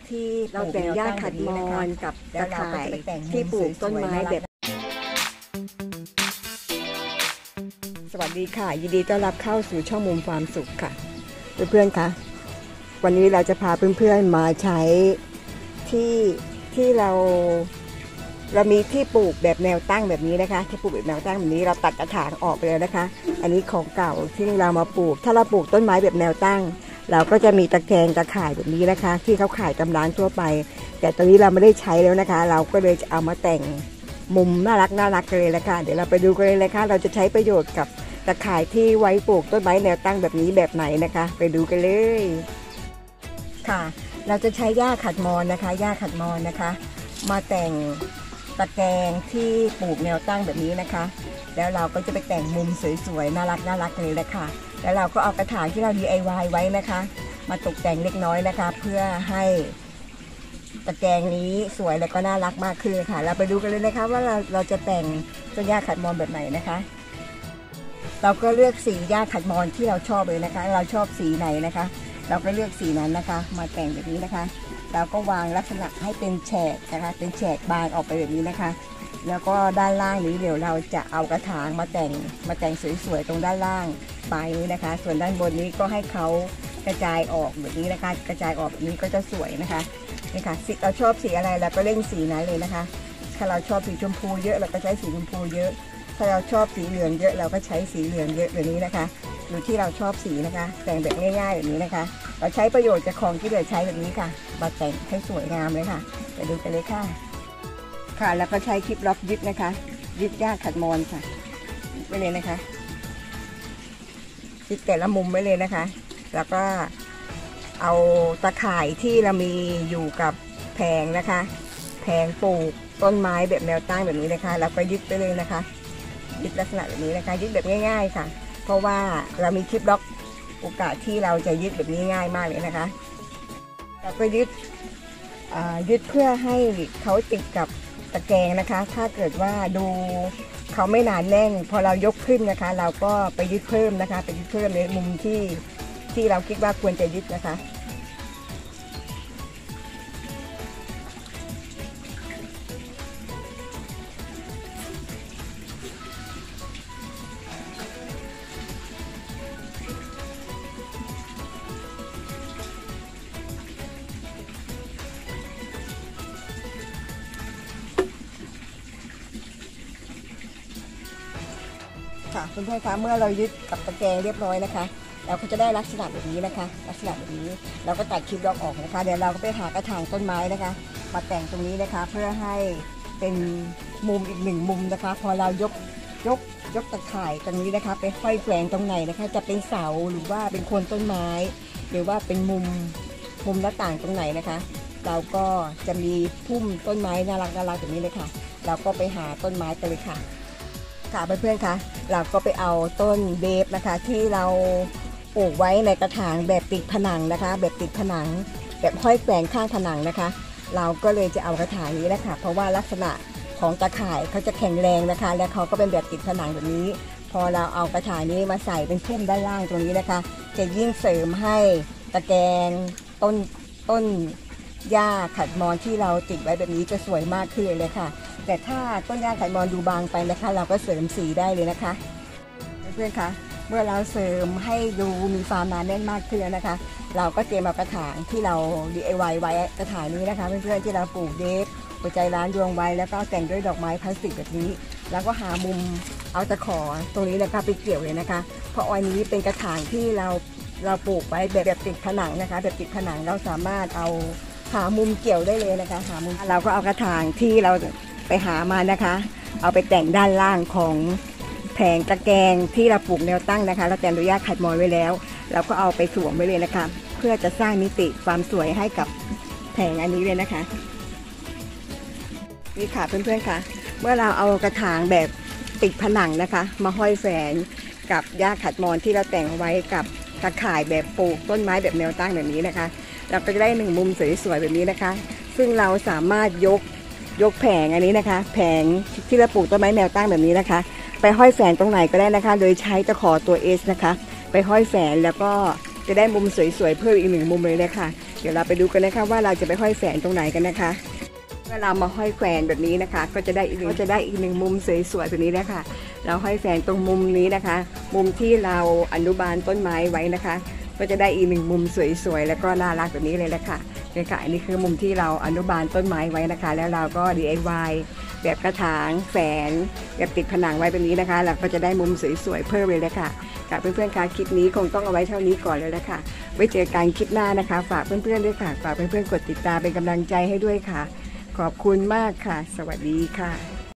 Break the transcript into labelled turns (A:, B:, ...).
A: ที่เราแต่งหญ้าขัดมอนกับตะข่ายที่ปลูกต้นไม้แบบสวัสดีค่ะยินดีต้อนรับเข้าสู่ช่องมุมความสุขค่ะเพื่อนๆคะวันนี้เราจะพาเพื่อนๆมาใช้ที่เรามีที่ปลูกแบบแนวตั้งแบบนี้นะคะที่ปลูกแบบแนวตั้งแบบนี้เราตัดกระถางออกไปแล้วนะคะอันนี้ของเก่าที่เรามาปลูกถ้าเราปลูกต้นไม้แบบแนวตั้งเราก็จะมีตะแกรงตะข่ายแบบนี้นะคะที่เขาขายตามร้านทั่วไปแต่ตอนนี้เราไม่ได้ใช้แล้วนะคะเราก็เลยจะเอามาแต่งมุมน่ารักกันเลยละค่ะเดี๋ยวเราไปดูกันเลยนะคะเราจะใช้ประโยชน์กับตะข่ายที่ไว้ปลูกต้นไม้แนวตั้งแบบนี้แบบไหนนะคะไปดูกันเลยค่ะเราจะใช้หญ้าขัดมอนนะคะหญ้าขัดมอนนะคะมาแต่งตะแกรงที่ปลูกแนวตั้งแบบนี้นะคะแล้วเราก็จะไปแต่งมุมสวยๆน่ารักเลยนะคะแล้วเราก็เอากระถางที่เรา DIY ไว้นะคะมาตกแต่งเล็กน้อยนะคะเพื่อให้ตะแกรงนี้สวยและก็น่ารักมากขึ้นค่ะเราไปดูกันเลยนะคะว่าเราจะแต่งต้นหญ้าขัดมอนแบบไหนนะคะเราก็เลือกสีหญ้าขัดมอนที่เราชอบเลยนะคะเราชอบสีไหนนะคะเราก็เลือกสีนั้นนะคะมาแต่งแบบนี้นะคะเราก็วางลักษณะให้เป็นแฉกนะคะเป็นแฉกบานออกไปแบบนี้นะคะแล้วก็ด้านล่างนี้เดี๋ยวเราจะเอากระถางมาแต่งสวยๆตรงด้านล่างปลายนี้นะคะส่วนด้านบนนี้ก็ให้เขากระจายออกแบบนี้นะคะกระจายออกแบบนี้ก็จะสวยนะคะนี่ค่ะสีเราชอบสีอะไรเราก็เล่นสีนั้นเลยนะคะถ้าเราชอบสีชมพูเยอะเราก็ใช้สีชมพูเยอะถ้าเราชอบสีเหลืองเยอะเราก็ใช้สีเหลืองเยอะแบบนี้นะคะอยู่ที่เราชอบสีนะคะแต่งแบบง่ายๆแบบนี้นะคะเราใช้ประโยชน์จากของที่เหลือใช้แบบนี้ค่ะมาแต่งให้สวยงามเลยค่ะไปดูกันเลยค่ะค่ะแล้วก็ใช้คลิปล็อกยึดนะคะยึดหญ้าขัดมอนค่ะไว้เลยนะคะยึดแต่ละมุมไว้เลยนะคะแล้วก็เอาตะข่ายที่เรามีอยู่กับแผงนะคะแผงปลูกต้นไม้แบบแนวตั้งแบบนี้นะคะแล้วก็ยึดไปเลยนะคะยึดลักษณะแบบนี้นะคะยึดแบบง่ายๆค่ะเพราะว่าเรามีคลิปล็อกโอกาสที่เราจะยึดแบบนี้ง่ายมากเลยนะคะเราก็ยึดเพื่อให้เขาติดกับตะแกรงนะคะถ้าเกิดว่าดูเขาไม่หนาแน่นพอเรายกขึ้นนะคะเราก็ไปยึดเพิ่มนะคะไปยึดเพิ่มในมุมที่เราคิดว่าควรจะยึดนะคะค่ะเพื่อนๆคะเมื่อเรายึดกับตะแกรงเรียบร้อยนะคะเราก็จะได้ลักษณะแบบนี้นะคะลักษณะแบบนี้เราก็ตัดคลิปล็อกออกนะคะเดี๋ยวเราก็ไปหากระถางต้นไม้นะคะมาแต่งตรงนี้นะคะเพื่อให้เป็นมุมอีกหนึ่งมุมนะคะพอเรายกตะข่ายตรงนี้นะคะไปห้อยแขวนตรงไหนนะคะจะเป็นเสาหรือว่าเป็นโคนต้นไม้หรือว่าเป็นมุมหน้าต่างตรงไหนนะคะเราก็จะมีพุ่มต้นไม้น่ารักแบบนี้เลยค่ะเราก็ไปหาต้นไม้กันเลยค่ะค่ะเพื่อนๆคะเราก็ไปเอาต้นเบฟนะคะที่เราปลูกไว้ในกระถางแบบติดผนังนะคะแบบติดผนังแบบห้อยแขวนข้างผนังนะคะเราก็เลยจะเอากระถางนี้นะคะเพราะว่าลักษณะของตะข่ายเขาจะแข็งแรงนะคะและเขาก็เป็นแบบติดผนังแบบนี้พอเราเอากระถางนี้มาใส่เป็นพุ่มด้านล่างตรงนี้นะคะจะยิ่งเสริมให้ตะแกรงต้นหญ้าขัดมอนที่เราติดไว้แบบนี้จะสวยมากขึ้นเลยค่ะแต่ถ้าต้นหญ้าขัดมอนดูบางไปนะคะเราก็เสริมสีได้เลยนะคะเพื่อนๆคะเมื่อเราเสริมให้ดูมีความหนาแน่นมากขึ้นแล้วนะคะเราก็เตรียมเอากระถางที่เรา DIY ไว้กระถางนี้นะคะเพื่อนๆที่เราปลูกเดฟหัวใจร้านดวงไว้แล้วก็แต่งด้วยดอกไม้พลาสติกแบบนี้แล้วก็หามุมเอาตะขอตรงนี้นะคะไปเกี่ยวเลยนะคะเพราะอันนี้เป็นกระถางที่เราปลูกไว้แบบติดผนังนะคะแบบติดผนังเราสามารถเอาหามุมเกี่ยวได้เลยนะคะหามุมเราก็เอากระถางที่เราไปหามานะคะเอาไปแต่งด้านล่างของแผงตะแกรงที่เราปลูกแนวตั้งนะคะเราแต่งด้วยหญ้าขัดมอนไว้แล้วเราก็เอาไปสวมไว้เลยนะคะเพื่อจะสร้างมิติความสวยให้กับแผงอันนี้เลยนะคะนี่ค่ะเพื่อนๆค่ะเมื่อเราเอากระถางแบบติดผนังนะคะมาห้อยแฝงกับหญ้าขัดมอนที่เราแต่งไว้กับตะข่ายแบบปลูกต้นไม้แบบแนวตั้งแบบนี้นะคะเราก็จะได้หนึ่งมุมสวยๆแบบนี้นะคะซึ่งเราสามารถยกแผงอันนี้นะคะแผงที่เราปลูกต้นไม้แนวตั้งแบบนี้นะคะไปห้อยแฝงตรงไหนก็ได้นะคะโดยใช้ตะขอตัว S นะคะไปห้อยแฝงแล้วก็จะได้มุมสวยๆเพิ่มอีก1 มุมเลยนะคะเดี๋ยวเราไปดูกันนะคะว่าเราจะไปห้อยแฝนตรงไหนกันนะคะเมื่อเรามาห้อยแขวนแบบนี้นะคะก็จะได้อีก1 มุมสวยๆแบบนี้นะคะเราห้อยแฝนตรงมุมนี้นะคะมุมที่เราอนุบาลต้นไม้ไว้นะคะก็จะได้อีก1 มุมสวยๆแล้วก็น่ารักแบบนี้เลยแหละค่ะนี่ค่ะอันนี้คือมุมที่เราอนุบาลต้นไม้ไว้นะคะแล้วเราก็ DIY แบบกระถางแฝนแบบติดผนังไว้แบบนี้นะคะเราก็จะได้มุมสวยๆเพิ่มเลยเลยค่ะค่ะเพื่อนๆคะคลิปนี้คงต้องเอาไว้เท่านี้ก่อนเลยละค่ะไว้เจอกันคลิปหน้านะคะฝากเพื่อนๆด้วยค่ะฝากเพื่อนๆกดติดตามเป็นกำลังใจให้ด้วยค่ะขอบคุณมากค่ะสวัสดีค่ะ